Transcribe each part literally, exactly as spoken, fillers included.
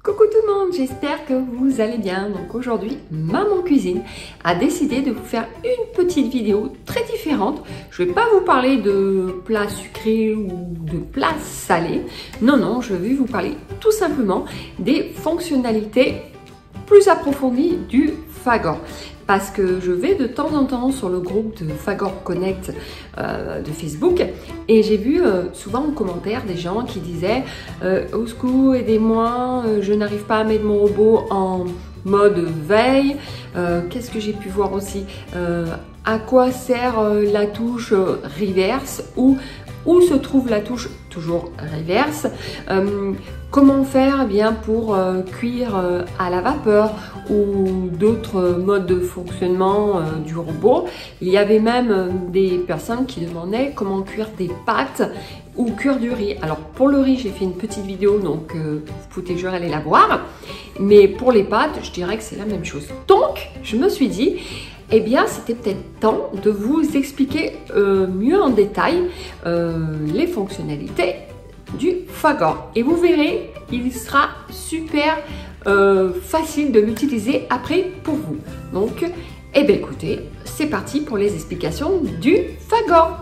Coucou tout le monde, j'espère que vous allez bien. Donc aujourd'hui, Maman Cuisine a décidé de vous faire une petite vidéo très différente. Je ne vais pas vous parler de plats sucrés ou de plats salés. Non, non, je vais vous parler tout simplement des fonctionnalités plus approfondies du Fagor. Parce que je vais de temps en temps sur le groupe de Fagor Connect euh, de Facebook et j'ai vu euh, souvent en commentaire des gens qui disaient euh, au secours, aidez-moi, euh, je n'arrive pas à mettre mon robot en mode veille. Euh, Qu'est-ce que j'ai pu voir aussi, euh, à quoi sert euh, la touche euh, reverse ou où se trouve la touche toujours reverse, euh, comment faire eh bien pour euh, cuire euh, à la vapeur ou d'autres modes de fonctionnement euh, du robot. Il y avait même euh, des personnes qui demandaient comment cuire des pâtes ou cuire du riz. Alors pour le riz, j'ai fait une petite vidéo, donc euh, vous pouvez toujours aller la voir, mais pour les pâtes, je dirais que c'est la même chose. Donc je me suis dit, eh bien, c'était peut-être temps de vous expliquer euh, mieux en détail euh, les fonctionnalités du Fagor. Et vous verrez, il sera super euh, facile de l'utiliser après pour vous. Donc, eh bien, écoutez, c'est parti pour les explications du Fagor.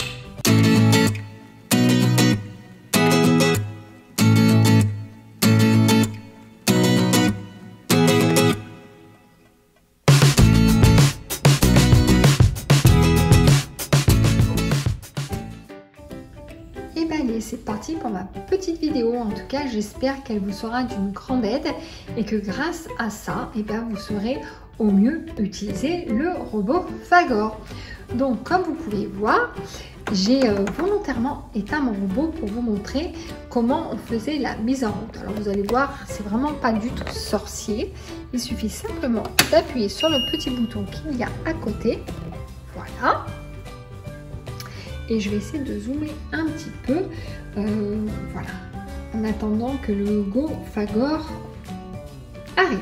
Allez, c'est parti pour ma petite vidéo. En tout cas, j'espère qu'elle vous sera d'une grande aide et que grâce à ça, eh bien, vous saurez au mieux utiliser le robot Fagor. Donc, comme vous pouvez voir, j'ai euh, volontairement éteint mon robot pour vous montrer comment on faisait la mise en route. Alors, vous allez voir, c'est vraiment pas du tout sorcier. Il suffit simplement d'appuyer sur le petit bouton qu'il y a à côté. Voilà. Et je vais essayer de zoomer un petit peu, euh, voilà, en attendant que le logo Fagor arrive.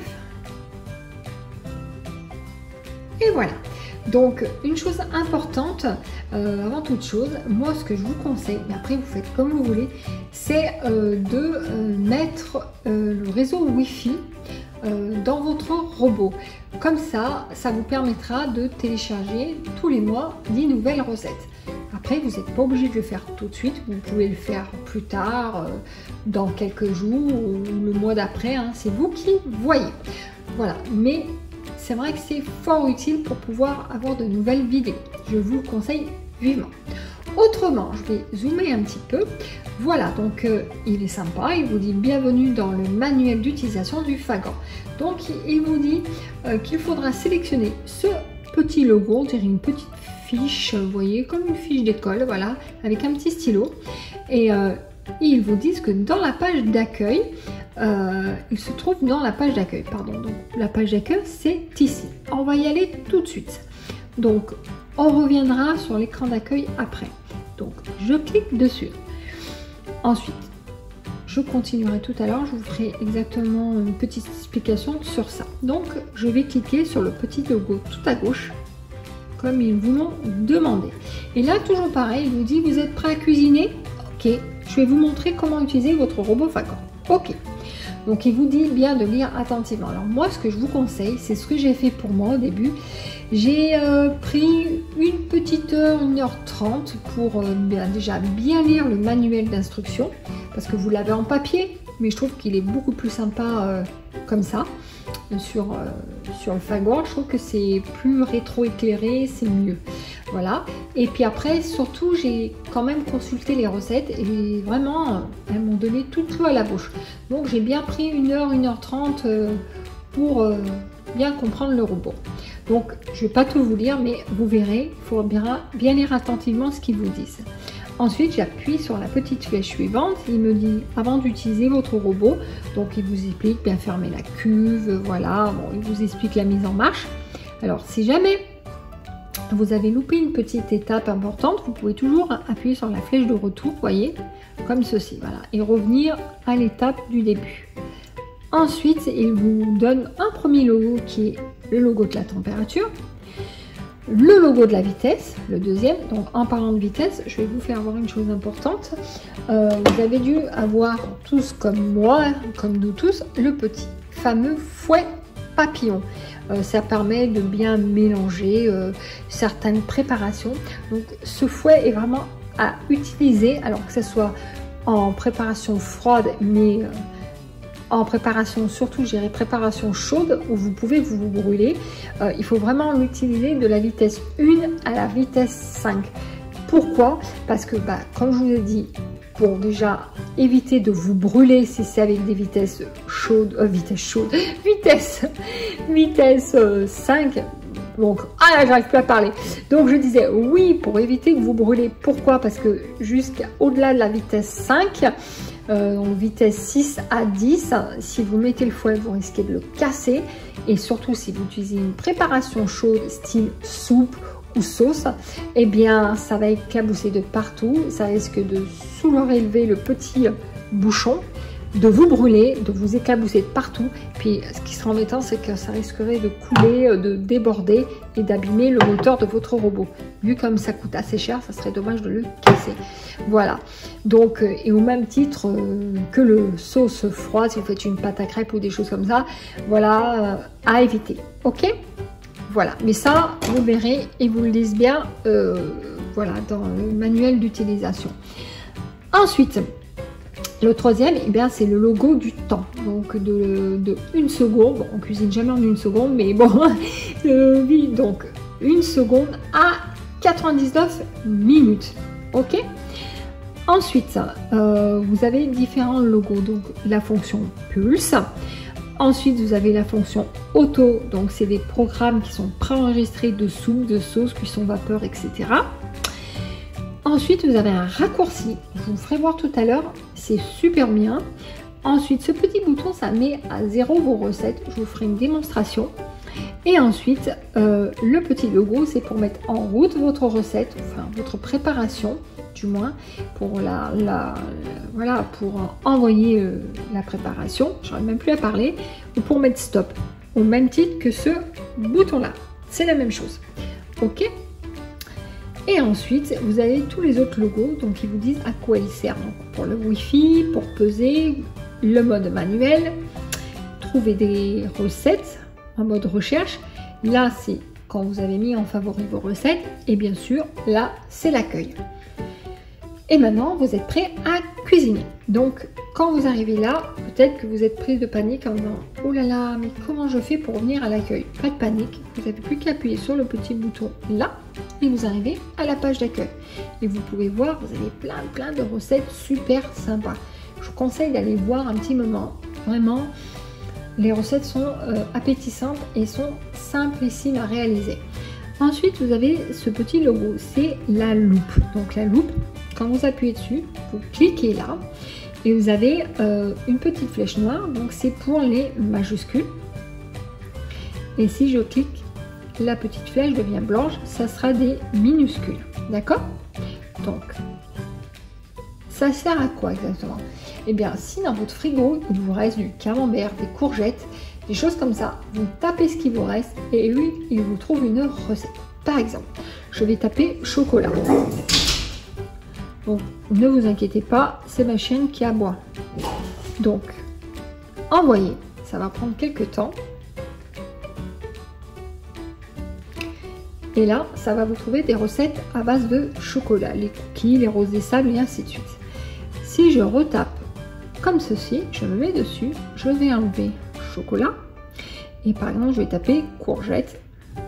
Et voilà. Donc, une chose importante, euh, avant toute chose, moi ce que je vous conseille, mais après vous faites comme vous voulez, c'est euh, de euh, mettre euh, le réseau Wi-Fi euh, dans votre robot. Comme ça, ça vous permettra de télécharger tous les mois dix nouvelles recettes. Après, vous n'êtes pas obligé de le faire tout de suite, vous pouvez le faire plus tard, euh, dans quelques jours ou le mois d'après, hein, c'est vous qui voyez. Voilà, mais c'est vrai que c'est fort utile pour pouvoir avoir de nouvelles vidéos. Je vous le conseille vivement. Autrement, je vais zoomer un petit peu. Voilà, donc euh, il est sympa, il vous dit bienvenue dans le manuel d'utilisation du Fagor. Donc il vous dit euh, qu'il faudra sélectionner ce petit logo, on dirait une petite fiche, vous voyez, comme une fiche d'école, voilà, avec un petit stylo. Et euh, ils vous disent que dans la page d'accueil, euh, il se trouve dans la page d'accueil, pardon. Donc la page d'accueil, c'est ici. On va y aller tout de suite. Donc on reviendra sur l'écran d'accueil après. Donc je clique dessus. Ensuite, je continuerai tout à l'heure, je vous ferai exactement une petite explication sur ça. Donc je vais cliquer sur le petit logo tout à gauche, comme ils vous l'ont demandé. Et là, toujours pareil, il vous dit, vous êtes prêt à cuisiner? Ok, je vais vous montrer comment utiliser votre robot Fagor. Ok, donc il vous dit bien de lire attentivement. Alors moi, ce que je vous conseille, c'est ce que j'ai fait pour moi au début. J'ai euh, pris une petite heure, une heure trente pour euh, bien, déjà bien lire le manuel d'instruction, parce que vous l'avez en papier, mais je trouve qu'il est beaucoup plus sympa euh, comme ça. Sur, euh, sur le Fagor, je trouve que c'est plus rétro-éclairé, c'est mieux. Voilà. Et puis après, surtout, j'ai quand même consulté les recettes et vraiment, elles m'ont donné tout chaud à la bouche. Donc, j'ai bien pris une heure, une heure trente euh, pour euh, bien comprendre le robot. Donc, je ne vais pas tout vous lire, mais vous verrez, il faut bien, bien lire attentivement ce qu'ils vous disent. Ensuite, j'appuie sur la petite flèche suivante. Il me dit, avant d'utiliser votre robot, donc il vous explique bien fermer la cuve, voilà, bon, il vous explique la mise en marche. Alors, si jamais vous avez loupé une petite étape importante, vous pouvez toujours appuyer sur la flèche de retour, voyez, comme ceci, voilà, et revenir à l'étape du début. Ensuite, il vous donne un premier logo qui est le logo de la température. le logo de la vitesse, le deuxième. Donc en parlant de vitesse, je vais vous faire voir une chose importante. Euh, vous avez dû avoir tous comme moi, comme nous tous, le petit fameux fouet papillon. Euh, ça permet de bien mélanger euh, certaines préparations. Donc ce fouet est vraiment à utiliser, alors que ce soit en préparation froide, mais euh, en préparation, surtout je dirais préparation chaude, où vous pouvez vous brûler. Euh, il faut vraiment l'utiliser de la vitesse un à la vitesse cinq. Pourquoi? Parce que, bah, comme je vous ai dit, pour déjà éviter de vous brûler si c'est avec des vitesses chaudes, euh, vitesse chaude, vitesse, vitesse euh, cinq. Donc, ah là, j'arrive plus à parler. Donc, je disais oui, pour éviter de vous brûler. Pourquoi? Parce que jusqu'au-delà de la vitesse cinq, euh, donc vitesse six à dix, si vous mettez le fouet, vous risquez de le casser. Et surtout, si vous utilisez une préparation chaude, style soupe ou sauce, eh bien, ça va éclabousser de partout. Ça risque de sous-élever le petit bouchon, de vous brûler, de vous éclabousser de partout. Puis ce qui sera embêtant, c'est que ça risquerait de couler, de déborder et d'abîmer le moteur de votre robot. Vu comme ça coûte assez cher, ça serait dommage de le casser. Voilà. Donc, et au même titre euh, que le sauce froide, si vous faites une pâte à crêpes ou des choses comme ça, voilà, euh, à éviter. Ok? Voilà. Mais ça, vous verrez et vous le dites bien, euh, voilà, dans le manuel d'utilisation. Ensuite, le troisième, eh bien, c'est le logo du temps. Donc de, de une seconde. Bon, on cuisine jamais en une seconde, mais bon, euh, oui, donc une seconde à quatre-vingt-dix-neuf minutes. Ok. Ensuite, euh, vous avez différents logos. Donc la fonction pulse. Ensuite, vous avez la fonction auto. Donc c'est des programmes qui sont préenregistrés de soupe, de sauce, cuisson vapeur, et cetera. Ensuite, vous avez un raccourci. Je vous ferai voir tout à l'heure. C'est super bien. Ensuite, ce petit bouton, ça met à zéro vos recettes. Je vous ferai une démonstration. Et ensuite, euh, le petit logo, c'est pour mettre en route votre recette, enfin votre préparation, du moins, pour la, la, la voilà, pour envoyer euh, la préparation. J'aurais même plus à parler. Ou pour mettre stop, au même titre que ce bouton-là. C'est la même chose. Ok. Et ensuite, vous avez tous les autres logos, donc ils vous disent à quoi ils servent. Donc, pour le Wi-Fi, pour peser, le mode manuel, trouver des recettes en mode recherche. Là, c'est quand vous avez mis en favori vos recettes. Et bien sûr, là, c'est l'accueil. Et maintenant, vous êtes prêt à cuisiner. Donc, quand vous arrivez là, peut-être que vous êtes prise de panique en disant « Oh là là, mais comment je fais pour revenir à l'accueil ?» Pas de panique, vous n'avez plus qu'à appuyer sur le petit bouton là et vous arrivez à la page d'accueil. Et vous pouvez voir, vous avez plein plein de recettes super sympas. Je vous conseille d'aller voir un petit moment. Vraiment, les recettes sont euh, appétissantes et sont simplissimes à réaliser. Ensuite, vous avez ce petit logo, c'est la loupe. Donc la loupe, quand vous appuyez dessus, vous cliquez là et vous avez euh, une petite flèche noire, donc c'est pour les majuscules. Et si je clique, la petite flèche devient blanche, ça sera des minuscules. D'accord? Donc, ça sert à quoi exactement? Eh bien, si dans votre frigo, il vous reste du camembert, des courgettes, des choses comme ça, vous tapez ce qui vous reste et lui, il vous trouve une recette. Par exemple, je vais taper chocolat. Donc, ne vous inquiétez pas, c'est ma chienne qui aboie. Donc, envoyer, ça va prendre quelques temps. Et là, ça va vous trouver des recettes à base de chocolat, les cookies, les roses des sables et ainsi de suite. Si je retape comme ceci, je me mets dessus, je vais enlever chocolat. Et par exemple, je vais taper courgette.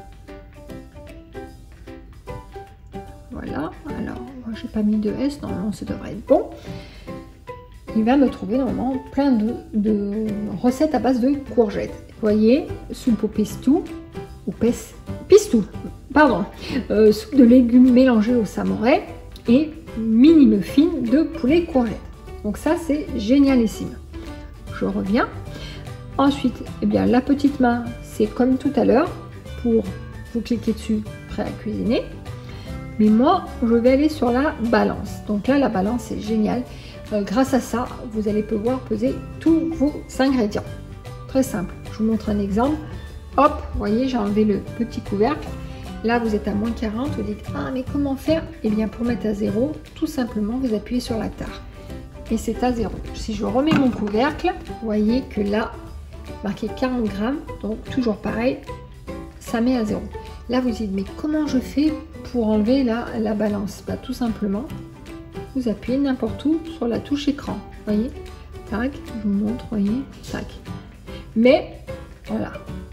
Voilà, alors, moi j'ai pas mis de S, normalement ça devrait être bon. Il va me trouver normalement plein de, de recettes à base de courgettes. Vous voyez, soupe au pestou, ou pes, pistou, pardon, euh, soupe de légumes mélangés au samouraï et mini muffin de poulet courgette. Donc ça c'est génialissime. Je reviens. Ensuite, eh bien, la petite main, c'est comme tout à l'heure, pour vous cliquer dessus, prêt à cuisiner. Mais moi, je vais aller sur la balance. Donc là, la balance, c'est génial. Euh, grâce à ça, vous allez pouvoir peser tous vos ingrédients. Très simple. Je vous montre un exemple. Hop, vous voyez, j'ai enlevé le petit couvercle. Là, vous êtes à moins quarante, vous dites, ah, mais comment faire? Eh bien, pour mettre à zéro, tout simplement, vous appuyez sur la tare. Et c'est à zéro. Si je remets mon couvercle, vous voyez que là, marqué quarante grammes, donc toujours pareil, ça met à zéro. Là, vous dites, mais comment je fais pour enlever la, la balance? Bah, tout simplement, vous appuyez n'importe où sur la touche écran. Vous voyez? Tac, je vous montre, vous voyez? Tac. Mais, voilà.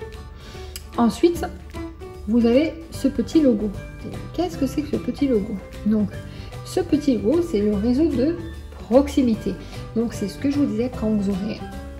Ensuite, vous avez ce petit logo. Qu'est-ce que c'est que ce petit logo? Donc, ce petit logo, c'est le réseau de proximité. Donc, c'est ce que je vous disais quand vous aurez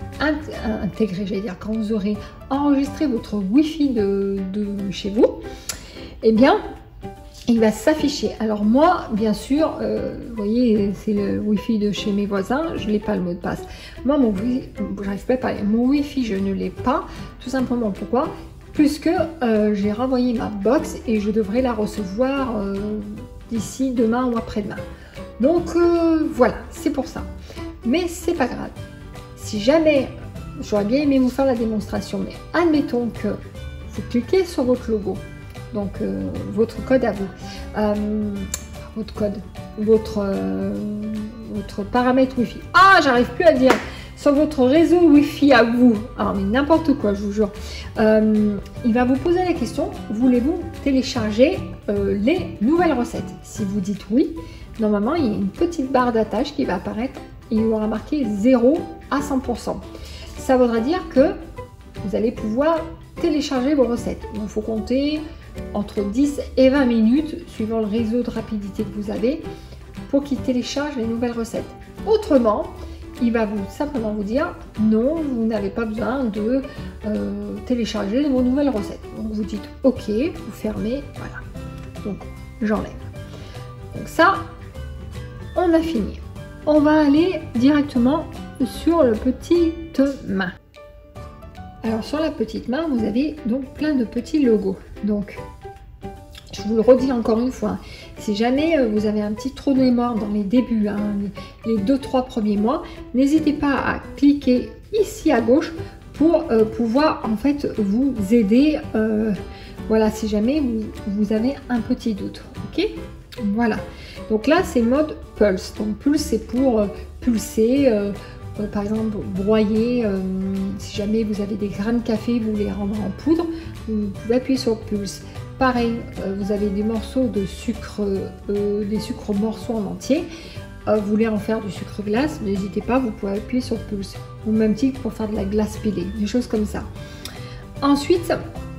intégré, j'allais dire, quand vous aurez enregistré votre Wi-Fi de, de chez vous, eh bien, il va s'afficher. Alors moi, bien sûr, euh, vous voyez, c'est le Wi-Fi de chez mes voisins, je n'ai pas le mot de passe. Moi, mon Wi-Fi, j'arrive pas à parler. Mon Wi-Fi, je ne l'ai pas, tout simplement. Pourquoi? Puisque euh, j'ai renvoyé ma box et je devrais la recevoir euh, d'ici demain ou après-demain. Donc euh, voilà, c'est pour ça. Mais c'est pas grave. Si jamais, j'aurais bien aimé vous faire la démonstration, mais admettons que vous cliquez sur votre logo, donc euh, votre code à vous, euh, votre code, votre, euh, votre paramètre Wi-Fi. Ah, j'arrive plus à dire. Sur votre réseau Wi-Fi à vous, alors mais n'importe quoi, je vous jure, euh, il va vous poser la question, voulez-vous télécharger euh, les nouvelles recettes? Si vous dites oui, normalement il y a une petite barre d'attache qui va apparaître, il y aura marqué zéro à cent pour cent. Ça voudra dire que vous allez pouvoir télécharger vos recettes. Il faut compter entre dix et vingt minutes, suivant le réseau de rapidité que vous avez, pour qu'il télécharge les nouvelles recettes. Autrement, il va vous simplement vous dire non, vous n'avez pas besoin de euh, télécharger vos nouvelles recettes. Donc vous dites ok, vous fermez, voilà. Donc j'enlève. Donc ça, on a fini. On va aller directement sur le petite main. Alors sur la petite main, vous avez donc plein de petits logos. Donc je vous le redis encore une fois, si jamais vous avez un petit trou de mémoire dans les débuts, hein, les deux trois premiers mois, n'hésitez pas à cliquer ici à gauche pour euh, pouvoir en fait vous aider, euh, voilà, si jamais vous, vous avez un petit doute, ok? Voilà, donc là c'est mode pulse, donc pulse c'est pour euh, pulser, euh, euh, par exemple broyer, euh, si jamais vous avez des grains de café, vous les rendre en poudre, vous pouvez appuyer sur pulse. Pareil, euh, vous avez des morceaux de sucre, euh, des sucres morceaux en entier. Euh, vous voulez en faire du sucre glace, n'hésitez pas, vous pouvez appuyer sur pulse. Au même titre pour faire de la glace pilée, des choses comme ça. Ensuite,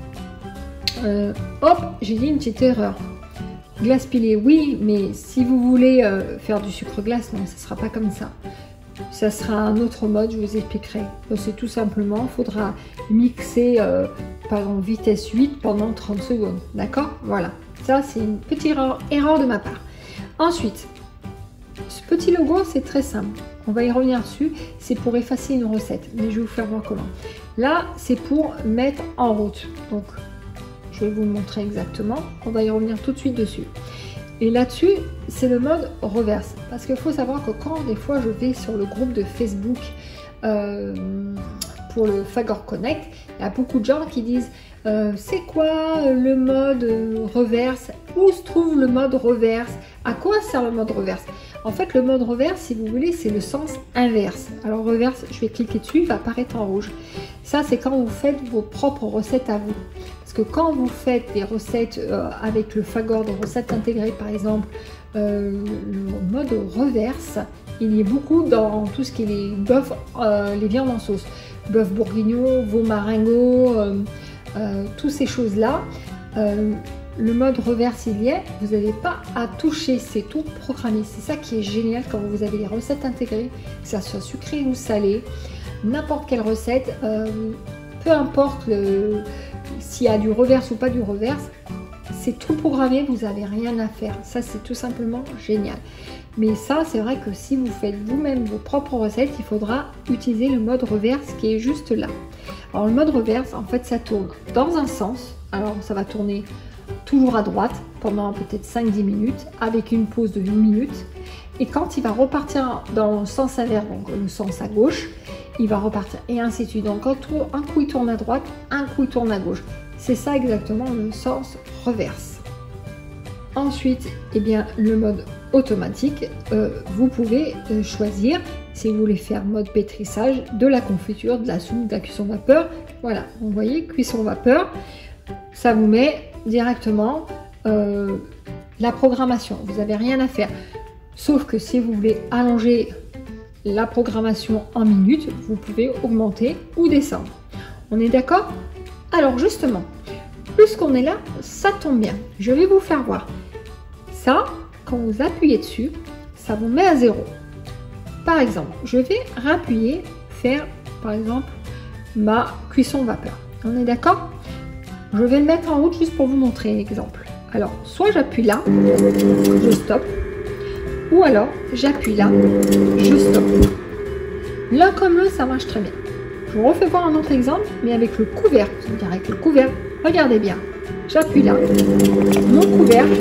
euh, hop, j'ai dit une petite erreur. Glace pilée, oui, mais si vous voulez euh, faire du sucre glace, non, ça ne sera pas comme ça. Ça sera un autre mode, je vous expliquerai. C'est tout simplement, il faudra mixer euh, par exemple vitesse huit pendant trente secondes. D'accord? Voilà. Ça, c'est une petite erreur, erreur de ma part. Ensuite, ce petit logo, c'est très simple. On va y revenir dessus. C'est pour effacer une recette. Mais je vais vous faire voir comment. Là, c'est pour mettre en route. Donc, je vais vous le montrer exactement. On va y revenir tout de suite dessus. Et là-dessus, c'est le mode reverse. Parce qu'il faut savoir que quand des fois je vais sur le groupe de Facebook euh, pour le Fagor Connect, il y a beaucoup de gens qui disent euh, c'est quoi le mode reverse? Où se trouve le mode reverse? À quoi sert le mode reverse? En fait, le mode reverse, si vous voulez, c'est le sens inverse. Alors reverse, je vais cliquer dessus, il va apparaître en rouge. Ça, c'est quand vous faites vos propres recettes à vous. Parce que quand vous faites des recettes euh, avec le Fagor, des recettes intégrées par exemple, euh, le mode reverse, il y a beaucoup dans tout ce qui est les bœufs, euh, les viandes en sauce. Bœuf bourguignon, veau marengo, euh, euh, toutes ces choses-là. Euh, le mode reverse, il y est, vous n'avez pas à toucher, c'est tout programmé. C'est ça qui est génial quand vous avez les recettes intégrées, que ça soit sucré ou salé, n'importe quelle recette, euh, peu importe le... s'il y a du reverse ou pas du reverse, c'est tout programmé, vous n'avez rien à faire. Ça, c'est tout simplement génial. Mais ça, c'est vrai que si vous faites vous-même vos propres recettes, il faudra utiliser le mode reverse qui est juste là. Alors, le mode reverse, en fait, ça tourne dans un sens. Alors, ça va tourner toujours à droite pendant peut-être cinq dix minutes avec une pause de huit minutes. Et quand il va repartir dans le sens inverse, donc le sens à gauche, il va repartir et ainsi de suite. Donc un coup il tourne à droite, un coup il tourne à gauche. C'est ça exactement le sens reverse. Ensuite, eh bien, le mode automatique, euh, vous pouvez euh, choisir si vous voulez faire mode pétrissage, de la confiture, de la soupe, de la cuisson vapeur. Voilà, vous voyez, cuisson vapeur, ça vous met directement euh, la programmation. Vous n'avez rien à faire. Sauf que si vous voulez allonger la programmation en minutes, vous pouvez augmenter ou descendre. On est d'accord? Alors justement, puisqu'on est là, ça tombe bien. Je vais vous faire voir. Ça, quand vous appuyez dessus, ça vous met à zéro. Par exemple, je vais réappuyer, faire par exemple ma cuisson vapeur. On est d'accord? Je vais le mettre en route juste pour vous montrer l'exemple. Alors, soit j'appuie là, je stoppe, ou alors j'appuie là, je stoppe. L'un comme l'autre, ça marche très bien. Je vous refais voir un autre exemple, mais avec le couvercle. Vous me direz avec le couvercle, regardez bien. J'appuie là, mon couvercle,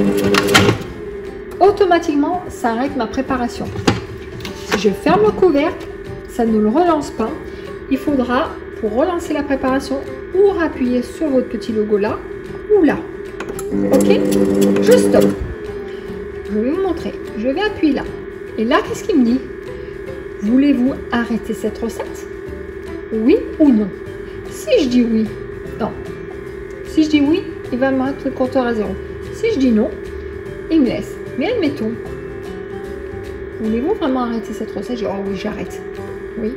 automatiquement, ça arrête ma préparation. Si je ferme le couvercle, ça ne le relance pas. Il faudra, pour relancer la préparation, ou appuyer sur votre petit logo là, ou là. Ok? Je stoppe. Je vais vous montrer. Je vais appuyer là. Et là, qu'est-ce qu'il me dit? Voulez-vous arrêter cette recette? Oui ou non? Si je dis oui, non. Si je dis oui, il va me mettre le compteur à zéro. Si je dis non, il me laisse. Mais admettons, voulez-vous vraiment arrêter cette recette? Je dis, oh oui, j'arrête. Oui.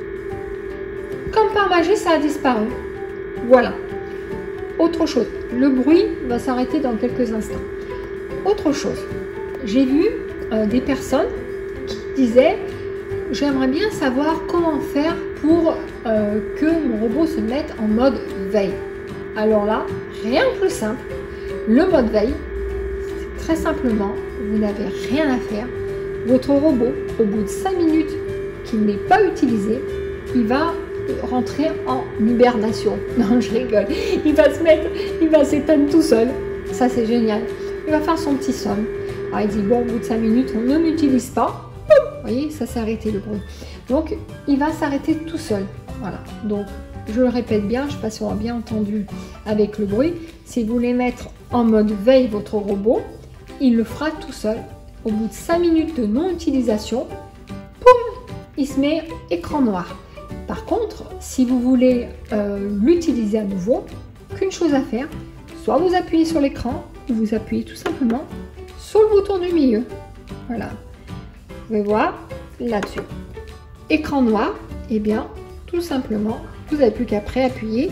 Comme par magie, ça a disparu. Voilà. Autre chose, le bruit va s'arrêter dans quelques instants. Autre chose, j'ai vu euh, des personnes qui disaient, j'aimerais bien savoir comment faire pour euh, que mon robot se mette en mode veille. Alors là, rien de plus simple. Le mode veille, c'est très simplement, vous n'avez rien à faire. Votre robot, au bout de cinq minutes qu'il n'est pas utilisé, il va rentrer en hibernation. Non, je rigole. Il va se mettre, il va s'éteindre tout seul. Ça, c'est génial. Il va faire son petit somme. Alors, il dit, bon, au bout de cinq minutes, on ne m'utilise pas. Vous voyez, ça s'est arrêté le bruit. Donc, il va s'arrêter tout seul. Voilà. Donc, je le répète bien, je ne sais pas si on a bien entendu avec le bruit. Si vous voulez mettre en mode veille votre robot, il le fera tout seul. Au bout de cinq minutes de non-utilisation, poum, il se met écran noir. Par contre, si vous voulez euh, l'utiliser à nouveau, qu'une chose à faire, soit vous appuyez sur l'écran, ou vous appuyez tout simplement sur le bouton du milieu. Voilà. Vous pouvez voir là-dessus. Écran noir, et eh bien, tout simplement, vous n'avez plus qu'à préappuyer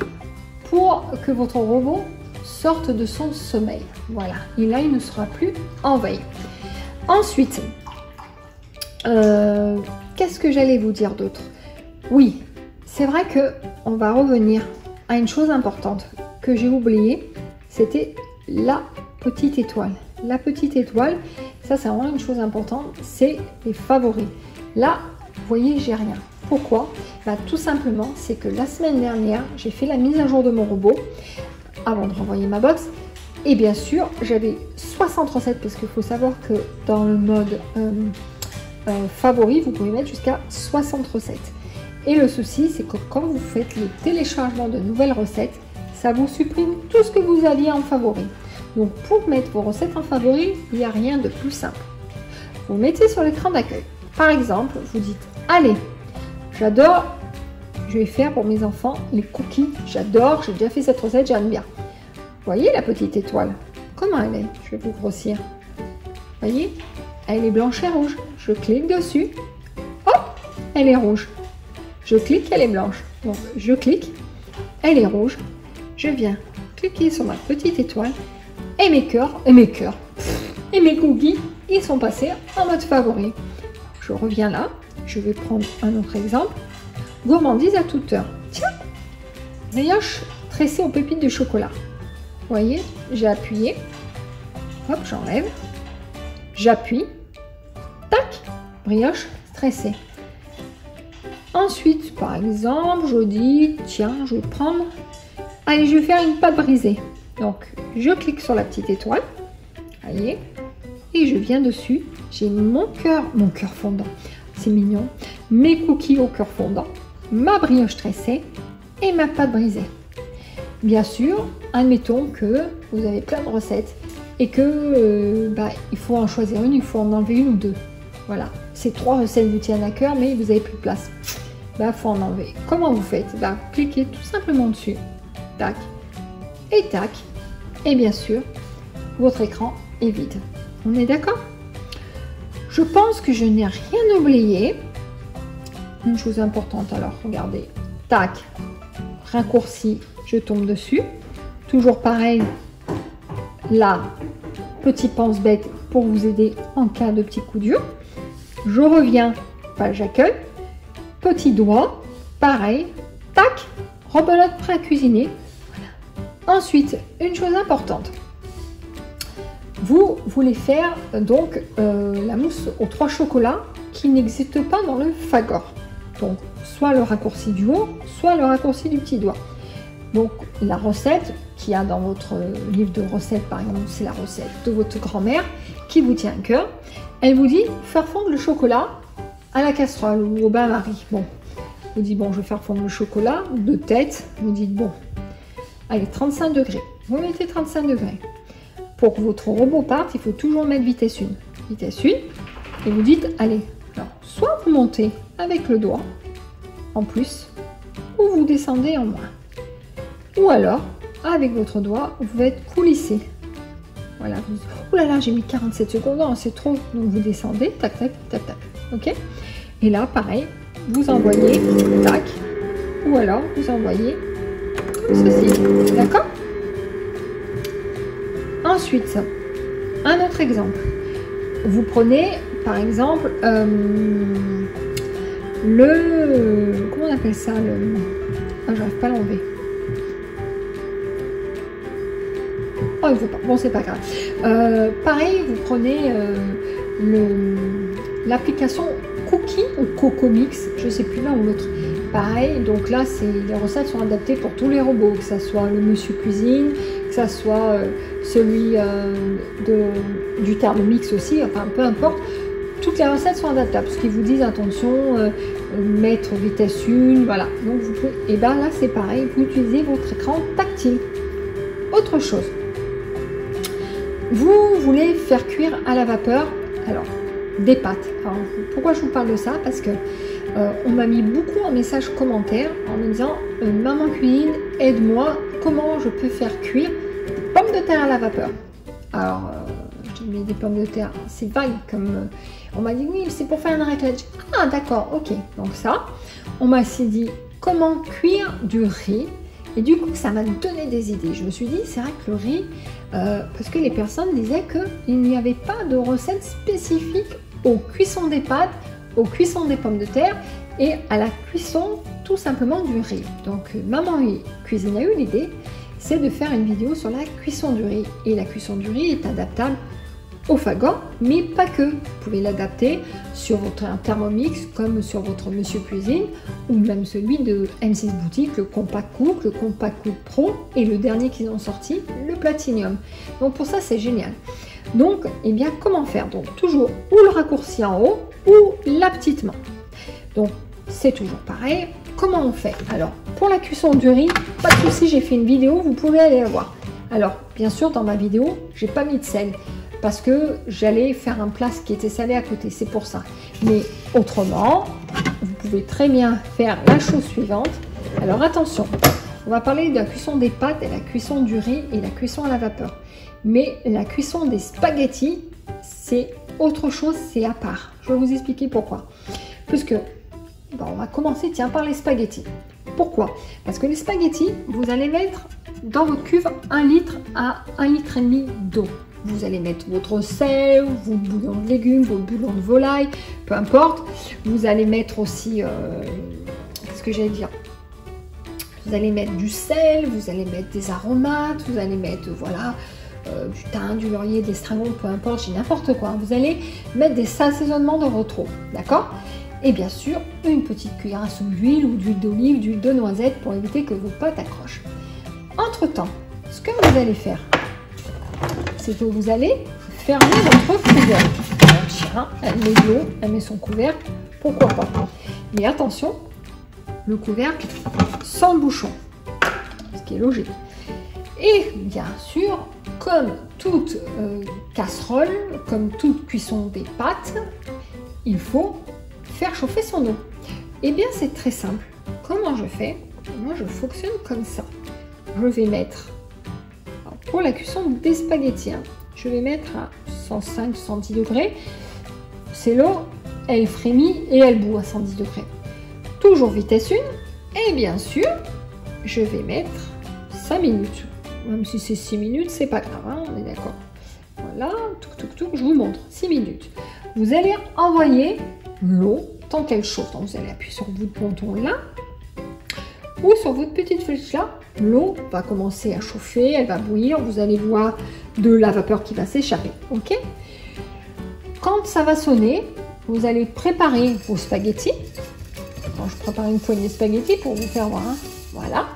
pour que votre robot sorte de son sommeil. Voilà. Et là, il ne sera plus en veille. Ensuite, euh, qu'est-ce que j'allais vous dire d'autre? Oui, c'est vrai que on va revenir à une chose importante que j'ai oubliée, c'était la petite étoile. La petite étoile, ça c'est vraiment une chose importante, c'est les favoris. Là, vous voyez, j'ai rien. Pourquoi? Bah, tout simplement, c'est que la semaine dernière, j'ai fait la mise à jour de mon robot avant de renvoyer ma box. Et bien sûr, j'avais soixante recettes parce qu'il faut savoir que dans le mode euh, euh, favori, vous pouvez mettre jusqu'à soixante recettes. Et le souci, c'est que quand vous faites le téléchargement de nouvelles recettes, ça vous supprime tout ce que vous aviez en favori. Donc pour mettre vos recettes en favori, il n'y a rien de plus simple. Vous mettez sur l'écran d'accueil. Par exemple, vous dites, allez, j'adore, je vais faire pour mes enfants les cookies. J'adore, j'ai déjà fait cette recette, j'aime bien. Vous voyez la petite étoile? Comment elle est? Je vais vous grossir. Vous voyez? Elle est blanche et rouge. Je clique dessus. Hop, elle est rouge. Je clique, elle est blanche. Donc, je clique, elle est rouge. Je viens cliquer sur ma petite étoile et mes cœurs, et mes cœurs, et mes cookies, ils sont passés en mode favori. Je reviens là, je vais prendre un autre exemple. Gourmandise à toute heure. Tiens, brioche tressée aux pépites de chocolat. Vous voyez, j'ai appuyé. Hop, j'enlève. J'appuie. Tac, brioche stressée. Ensuite, par exemple, je dis, tiens, je vais prendre, allez, je vais faire une pâte brisée. Donc, je clique sur la petite étoile, voyez, et je viens dessus. J'ai mon cœur, mon cœur fondant, c'est mignon, mes cookies au cœur fondant, ma brioche tressée et ma pâte brisée. Bien sûr, admettons que vous avez plein de recettes et que euh, bah, il faut en choisir une, il faut en enlever une ou deux. Voilà, ces trois recettes vous tiennent à cœur, mais vous n'avez plus de place. Bah, faut en enlever. Comment vous faites? Bah, cliquez tout simplement dessus. Tac. Et tac. Et bien sûr, votre écran est vide. On est d'accord? Je pense que je n'ai rien oublié. Une chose importante, alors, regardez. Tac. Raccourci, je tombe dessus. Toujours pareil. Là, petit pense-bête pour vous aider en cas de petit coup dur. Je reviens, page accueil. Petit doigt, pareil. Tac. Rebelote prêt à cuisiner. Voilà. Ensuite, une chose importante. Vous voulez faire donc euh, la mousse aux trois chocolats qui n'existe pas dans le Fagor. Donc, soit le raccourci du haut, soit le raccourci du petit doigt. Donc, la recette qu'il y a dans votre livre de recettes, par exemple, c'est la recette de votre grand-mère qui vous tient à cœur. Elle vous dit faire fondre le chocolat à la casserole ou au bain-marie. Bon, vous dites bon, je vais faire fondre le chocolat de tête. Vous dites bon, allez, trente-cinq degrés. Vous mettez trente-cinq degrés. Pour que votre robot parte, il faut toujours mettre vitesse un. Vitesse un. Et vous dites, allez, alors, soit vous montez avec le doigt en plus, ou vous descendez en moins. Ou alors, avec votre doigt, vous faites coulisser. Voilà, vous dites, oh là là, j'ai mis quarante-sept secondes, non, c'est trop. Donc vous descendez, tac, tac, tac, tac. Ok? Et là, pareil, vous envoyez, tac, ou alors vous envoyez ceci. D'accord? Ensuite, un autre exemple. Vous prenez, par exemple, euh, le... Comment on appelle ça le... Ah, j'arrive pas à l'enlever. Oh, il faut pas. Bon, c'est pas grave. Euh, pareil, vous prenez euh, l'application Cookie ou Cocomix, je sais plus l'un ou l'autre. Pareil, donc là, les recettes sont adaptées pour tous les robots, que ce soit le monsieur cuisine, que ce soit euh, celui euh, de, du Thermomix aussi, enfin peu importe. Toutes les recettes sont adaptables, parce qu'ils vous disent attention, euh, mettre vitesse un, voilà. Donc vous pouvez, et bien là c'est pareil, vous utilisez votre écran tactile. Autre chose, vous voulez faire cuire à la vapeur, alors des pâtes. Alors, pourquoi je vous parle de ça? Parce que euh, on m'a mis beaucoup en message commentaire en me disant euh, maman cuisine, aide-moi, comment je peux faire cuire des pommes de terre à la vapeur. Alors euh, j'ai mis des pommes de terre, c'est vague comme euh, on m'a dit oui, c'est pour faire un raclette. Ah d'accord, ok. Donc ça, on m'a aussi dit comment cuire du riz. Et du coup, ça m'a donné des idées. Je me suis dit, c'est vrai que le riz, euh, parce que les personnes disaient qu'il n'y avait pas de recette spécifique aux cuissons des pâtes, aux cuissons des pommes de terre et à la cuisson tout simplement du riz. Donc, Maman Cuisine a eu l'idée, c'est de faire une vidéo sur la cuisson du riz. Et la cuisson du riz est adaptable au Fagor, mais pas que. Vous pouvez l'adapter sur votre Thermomix comme sur votre Monsieur Cuisine ou même celui de M six Boutique, le Compact Cook, le Compact Cook Pro et le dernier qu'ils ont sorti, le Platinum. Donc pour ça c'est génial. Donc eh bien comment faire? Donc toujours ou le raccourci en haut ou la petite main. Donc c'est toujours pareil. Comment on fait? Alors pour la cuisson du riz, pas de souci, j'ai fait une vidéo, vous pouvez aller la voir. Alors bien sûr dans ma vidéo, j'ai pas mis de sel. Parce que j'allais faire un plat qui était salé à côté, c'est pour ça. Mais autrement, vous pouvez très bien faire la chose suivante. Alors attention, on va parler de la cuisson des pâtes et la cuisson du riz et la cuisson à la vapeur. Mais la cuisson des spaghettis, c'est autre chose, c'est à part. Je vais vous expliquer pourquoi. Puisque, bon, on va commencer tiens, par les spaghettis. Pourquoi? Parce que les spaghettis, vous allez mettre dans votre cuve un litre à un litre et demi d'eau. Vous allez mettre votre sel, vos bouillons de légumes, vos bouillons de volaille, peu importe. Vous allez mettre aussi, euh, qu'est-ce que j'allais dire? Vous allez mettre du sel, vous allez mettre des aromates, vous allez mettre, voilà, euh, du thym, du laurier, des estragon, peu importe, j'ai n'importe quoi. Vous allez mettre des assaisonnements dans votre eau, d'accord? Et bien sûr, une petite cuillère à soupe d'huile ou d'huile d'olive, d'huile de noisette pour éviter que vos pâtes accrochent. Entre-temps, ce que vous allez faire, c'est que vous allez fermer votre couvercle. Un chien, elle met de l'eau, elle met son couvercle, pourquoi pas. Mais attention, le couvercle sans le bouchon, ce qui est logique. Et bien sûr, comme toute euh, casserole, comme toute cuisson des pâtes, il faut faire chauffer son eau. Et bien c'est très simple. Comment je fais? Moi je fonctionne comme ça. Je vais mettre, alors, pour la cuisson des spaghettis, hein, je vais mettre à cent cinq à cent dix degrés. C'est l'eau, elle frémit et elle bout à cent dix degrés. Toujours vitesse un. Et bien sûr, je vais mettre cinq minutes. Même si c'est six minutes, c'est pas grave, hein, on est d'accord. Voilà, tout, tout, tout, je vous montre, six minutes. Vous allez envoyer l'eau tant qu'elle chauffe. Donc vous allez appuyer sur le bout de ponton là, ou sur votre petite flèche là. L'eau va commencer à chauffer, elle va bouillir, vous allez voir de la vapeur qui va s'échapper, ok? Quand ça va sonner, vous allez préparer vos spaghettis. Alors, je prépare une poignée de spaghettis pour vous faire voir, hein. Voilà.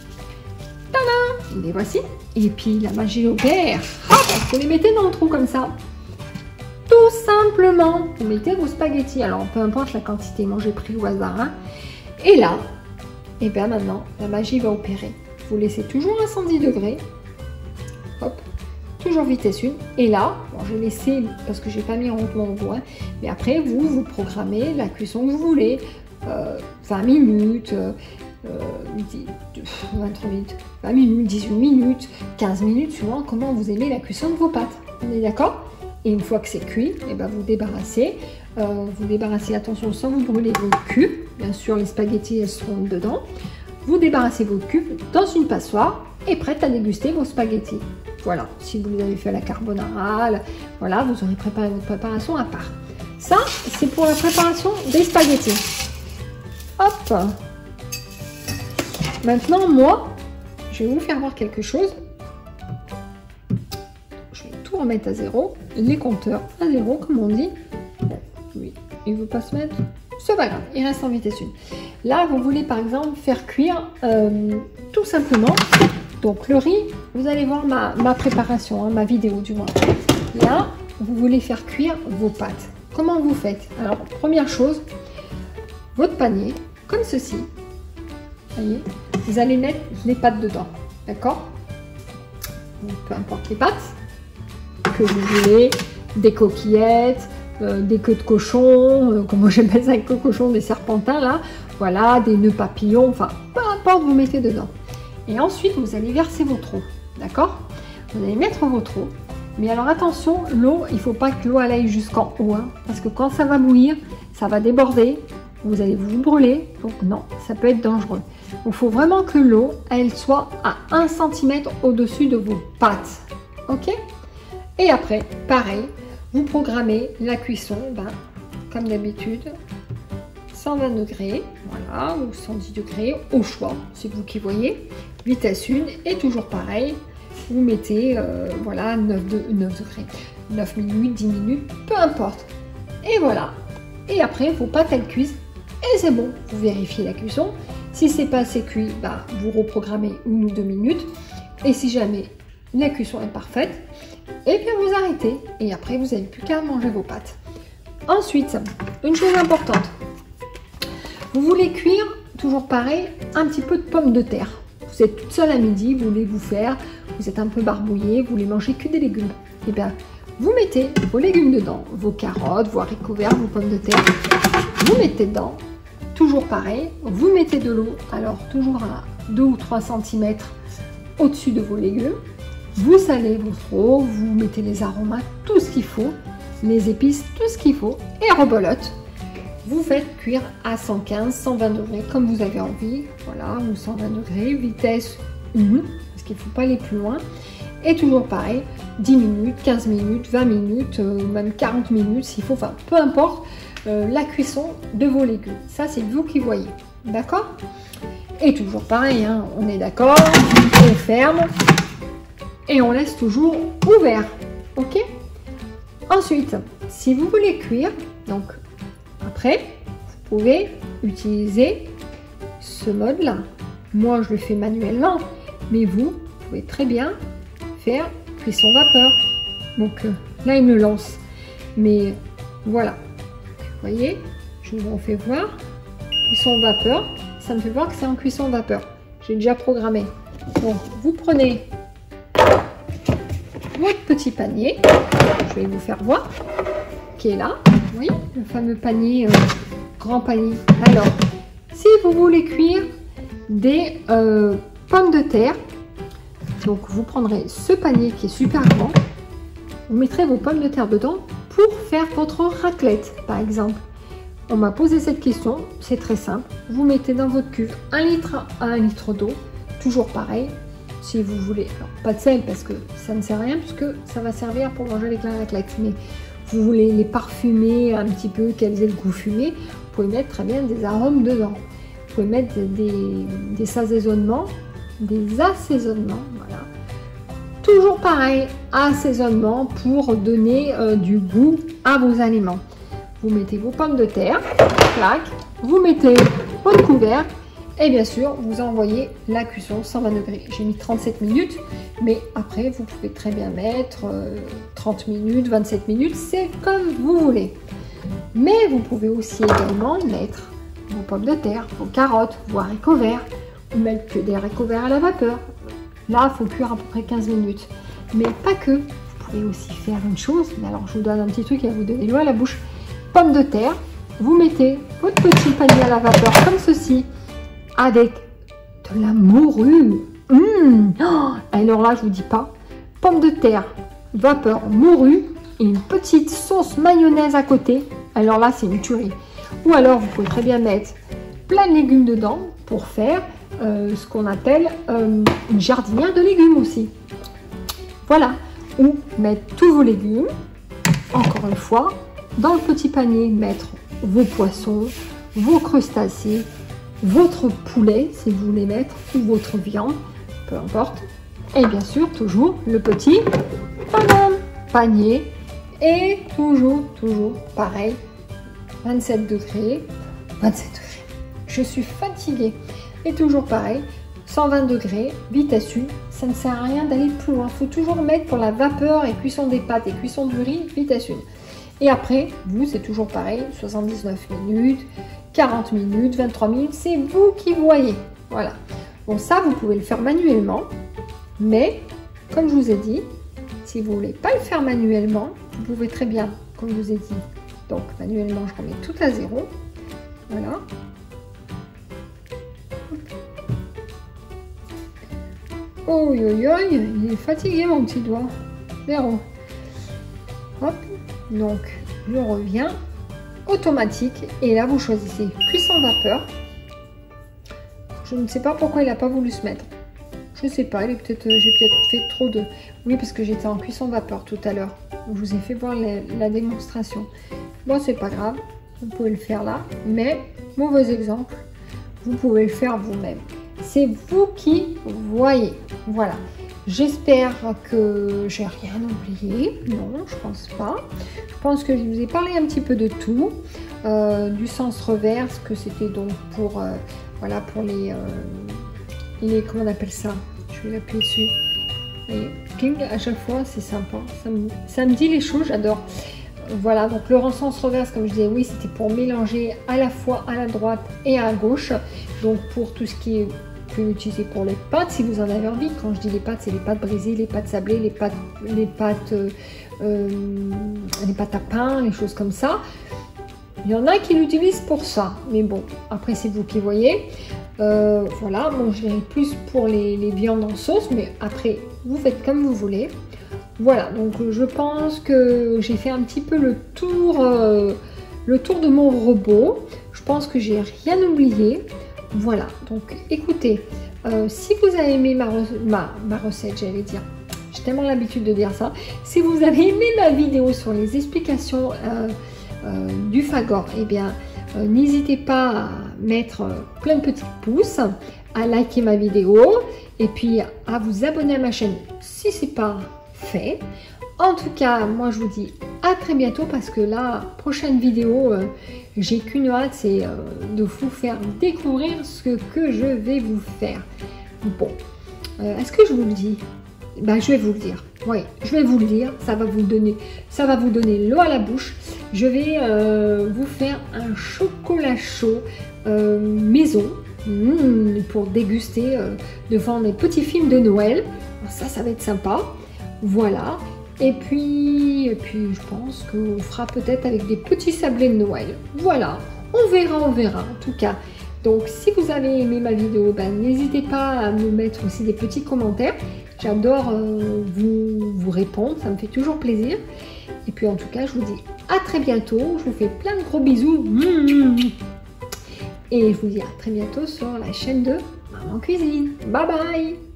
Les voici. Et puis la magie opère. Hop, vous les mettez dans le trou comme ça. Tout simplement, vous mettez vos spaghettis. Alors peu importe la quantité, moi j'ai pris au hasard. Hein. Et là, et bien maintenant, la magie va opérer. Vous laissez toujours à cent dix degrés. Hop, toujours vitesse un. Et là, bon, j'ai laissé parce que j'ai pas mis en roulement au bout. Hein, mais après, vous, vous programmez la cuisson que vous voulez. Euh, vingt minutes. Euh, Euh, vingt-trois minutes, vingt minutes, dix-huit minutes, quinze minutes, suivant comment vous aimez la cuisson de vos pâtes. On est d'accord? Et une fois que c'est cuit, et ben vous débarrassez. Euh, vous débarrassez, attention, sans vous brûler vos cubes. Bien sûr, les spaghettis, elles seront dedans. Vous débarrassez vos cubes dans une passoire et prête à déguster vos spaghettis. Voilà, si vous avez fait la carbonara, voilà, vous aurez préparé votre préparation à part. Ça, c'est pour la préparation des spaghettis. Hop! Maintenant, moi, je vais vous faire voir quelque chose. Je vais tout remettre à zéro. Les compteurs à zéro, comme on dit. Bon, oui, il ne veut pas se mettre. C'est pas grave, il reste en vitesse un. Là, vous voulez par exemple faire cuire euh, tout simplement. Donc, le riz, vous allez voir ma, ma préparation, hein, ma vidéo du moins. Là, vous voulez faire cuire vos pâtes. Comment vous faites? Alors, première chose, votre panier, comme ceci. Voyez, vous allez mettre les pâtes dedans, d'accord? Peu importe les pâtes que vous voulez, des coquillettes, euh, des queues de cochon, euh, comment j'appelle ça avec le cochon, des serpentins là, voilà, des nœuds papillons, enfin peu importe, vous mettez dedans. Et ensuite vous allez verser votre eau, d'accord? Vous allez mettre votre eau, mais alors attention, l'eau, il ne faut pas que l'eau aille jusqu'en haut, hein, parce que quand ça va bouillir, ça va déborder. Vous allez vous brûler, donc non, ça peut être dangereux. Il faut vraiment que l'eau, elle soit à un centimètre au-dessus de vos pâtes, ok? Et après, pareil, vous programmez la cuisson, ben, comme d'habitude, cent vingt degrés, voilà, ou cent dix degrés, au choix, c'est vous qui voyez, vitesse un, et toujours pareil, vous mettez, euh, voilà, neuf degrés, neuf minutes, dix minutes, peu importe. Et voilà, et après, vos pâtes, elles cuisent. Et c'est bon, vous vérifiez la cuisson. Si c'est pas assez cuit, bah, vous reprogrammez une ou deux minutes. Et si jamais la cuisson est parfaite, et bien vous arrêtez. Et après, vous n'avez plus qu'à manger vos pâtes. Ensuite, une chose importante. Vous voulez cuire, toujours pareil, un petit peu de pommes de terre. Vous êtes toute seule à midi, vous voulez vous faire, vous êtes un peu barbouillé, vous voulez manger que des légumes. Et bien, vous mettez vos légumes dedans, vos carottes, vos haricots verts, vos pommes de terre. Vous mettez dedans. Toujours pareil, vous mettez de l'eau, alors toujours à deux ou trois centimètres au-dessus de vos légumes. Vous salez votre eau, vous mettez les aromates, tout ce qu'il faut, les épices, tout ce qu'il faut, et rebolote. Vous faites cuire à cent quinze, cent vingt degrés, comme vous avez envie, voilà, ou cent vingt degrés, vitesse un, parce qu'il ne faut pas aller plus loin. Et toujours pareil, dix minutes, quinze minutes, vingt minutes, euh, même quarante minutes, s'il faut, enfin, peu importe. Euh, la cuisson de vos légumes. Ça, c'est vous qui voyez. D'accord? Et toujours pareil, hein, on est d'accord, on ferme et on laisse toujours ouvert. Ok? Ensuite, si vous voulez cuire, donc après, vous pouvez utiliser ce mode-là. Moi, je le fais manuellement, mais vous pouvez très bien faire cuisson vapeur. Donc euh, là, il me lance. Mais voilà. Vous voyez, je vous refais voir. Cuisson vapeur, ça me fait voir que c'est en cuisson vapeur. J'ai déjà programmé. Donc, vous prenez votre petit panier. Je vais vous faire voir. Qui est là. Oui, le fameux panier, euh, grand panier. Alors, si vous voulez cuire des euh, pommes de terre, donc vous prendrez ce panier qui est super grand. Vous mettrez vos pommes de terre dedans pour faire votre raclette, par exemple. On m'a posé cette question, c'est très simple. Vous mettez dans votre cuve un litre à un litre d'eau, toujours pareil. Si vous voulez, alors pas de sel parce que ça ne sert à rien puisque ça va servir pour manger avec la raclette. Mais vous voulez les parfumer un petit peu, qu'elles aient le goût fumé, vous pouvez mettre très bien des arômes dedans. Vous pouvez mettre des, des assaisonnements, des assaisonnements, voilà. Toujours pareil, assaisonnement pour donner euh, du goût à vos aliments. Vous mettez vos pommes de terre, clac, vous mettez votre couvercle et bien sûr vous envoyez la cuisson cent vingt degrés. J'ai mis trente-sept minutes, mais après vous pouvez très bien mettre euh, trente minutes, vingt-sept minutes, c'est comme vous voulez. Mais vous pouvez aussi également mettre vos pommes de terre, vos carottes, vos haricots verts, ou mettre que des haricots verts à la vapeur. Là, il faut cuire à peu près quinze minutes. Mais pas que. Vous pouvez aussi faire une chose, mais alors je vous donne un petit truc qui va vous donner l'eau à la bouche. Pommes de terre, vous mettez votre petit panier à la vapeur comme ceci, avec de la morue. Mmh. Oh, alors là, je vous dis pas. Pommes de terre, vapeur, morue et une petite sauce mayonnaise à côté. Alors là, c'est une tuerie. Ou alors, vous pouvez très bien mettre plein de légumes dedans pour faire euh, ce qu'on appelle euh, une jardinière de légumes aussi. Voilà. Ou mettre tous vos légumes, encore une fois, dans le petit panier, mettre vos poissons, vos crustacés, votre poulet, si vous voulez mettre, ou votre viande, peu importe. Et bien sûr, toujours le petit panier. Et toujours, toujours pareil, vingt-sept degrés, vingt-sept degrés. Je suis fatiguée. Et toujours pareil, cent vingt degrés, vitesse une. Ça ne sert à rien d'aller plus loin. Il faut toujours mettre pour la vapeur et cuisson des pâtes et cuisson du riz, vitesse une. Et après, vous, c'est toujours pareil, soixante-dix-neuf minutes, quarante minutes, vingt-trois minutes, c'est vous qui voyez. Voilà. Bon, ça, vous pouvez le faire manuellement, mais comme je vous ai dit, si vous ne voulez pas le faire manuellement, vous pouvez très bien, comme je vous ai dit, donc manuellement, je remets tout à zéro. Voilà. Oh, yo, yo, il est fatigué, mon petit doigt. Zéro. Hop. Donc, je reviens, automatique, et là, vous choisissez cuisson vapeur. Je ne sais pas pourquoi il n'a pas voulu se mettre. Je ne sais pas, il est peut-être, j'ai peut-être fait trop de... Oui, parce que j'étais en cuisson vapeur tout à l'heure. Je vous ai fait voir la, la démonstration. Bon, c'est pas grave, vous pouvez le faire là, mais, mauvais exemple, vous pouvez le faire vous-même. C'est vous qui voyez. Voilà. J'espère que j'ai rien oublié. Non, je pense pas. Je pense que je vous ai parlé un petit peu de tout. Euh, du sens reverse, que c'était donc pour, euh, voilà, pour les, euh, les... Comment on appelle ça? Je vais l'appuyer dessus. Et ping, à chaque fois, c'est sympa. Ça me, ça me dit les choses, j'adore. Voilà, donc le sens reverse, comme je disais, oui, c'était pour mélanger à la fois à la droite et à la gauche. Donc pour tout ce qui est... Vous pouvez l'utiliser pour les pâtes si vous en avez envie. Quand je dis les pâtes, c'est les pâtes brisées, les pâtes sablées, les pâtes, les pâtes, euh, euh, les pâtes à pain, les choses comme ça. Il y en a qui l'utilisent pour ça, mais bon, après c'est vous qui voyez. Euh, voilà, moi je dirais plus pour les, les viandes en sauce, mais après vous faites comme vous voulez. Voilà, donc je pense que j'ai fait un petit peu le tour, euh, le tour de mon robot. Je pense que j'ai rien oublié. Voilà, donc écoutez, euh, si vous avez aimé ma, ma, ma recette, j'allais dire, j'ai tellement l'habitude de dire ça, si vous avez aimé ma vidéo sur les explications euh, euh, du Fagor, eh bien, euh, n'hésitez pas à mettre plein de petits pouces, à liker ma vidéo, et puis à vous abonner à ma chaîne si ce n'est pas fait. En tout cas, moi je vous dis à très bientôt parce que la prochaine vidéo, euh, j'ai qu'une hâte, c'est euh, de vous faire découvrir ce que je vais vous faire. Bon, euh, est-ce que je vous le dis? Ben, je vais vous le dire. Oui, je vais vous le dire. Ça va vous donner, ça va vous donner l'eau à la bouche. Je vais euh, vous faire un chocolat chaud euh, maison mmh, pour déguster euh, devant les petits films de Noël. Alors ça, ça va être sympa. Voilà. Et puis, et puis je pense qu'on fera peut-être avec des petits sablés de Noël. Voilà, on verra, on verra en tout cas. Donc si vous avez aimé ma vidéo, ben, n'hésitez pas à me mettre aussi des petits commentaires. J'adore euh, vous, vous répondre, ça me fait toujours plaisir. Et puis en tout cas, je vous dis à très bientôt. Je vous fais plein de gros bisous. Et je vous dis à très bientôt sur la chaîne de Maman Cuisine. Bye bye!